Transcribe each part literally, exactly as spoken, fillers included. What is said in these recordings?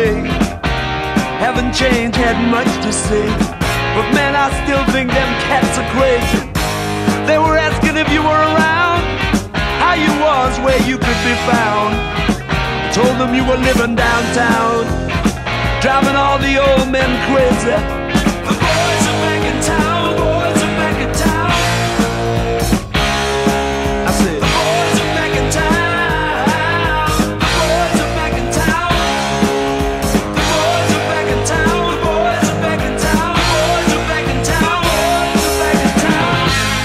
way. Haven't changed, had much to say, but man, I still think them cats are crazy. They were asking if you were around, how you was, where you could be found. Told them you were living downtown, driving all the old men crazy. The boys are back in town, boys are back in town. I said, the boys are back in town, the boys are back in town. The boys are back in town, the boys are back in town, the boys are back in town, boys are back in town.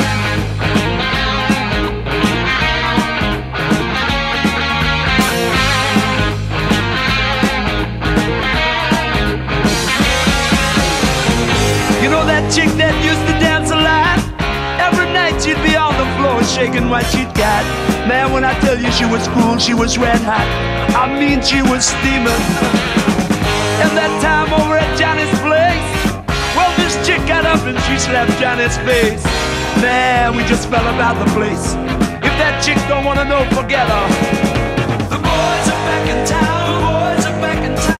You know that chick that used to dance a lot? Every night she'd be on the floor shaking what she'd got. Man, when I tell you she was cool, she was red hot. I mean, she was steaming. And that time over at Johnny's place, well, this chick got up and she slapped Johnny's face. Man, we just fell about the place. If that chick don't wanna know, forget her. The boys are back in town.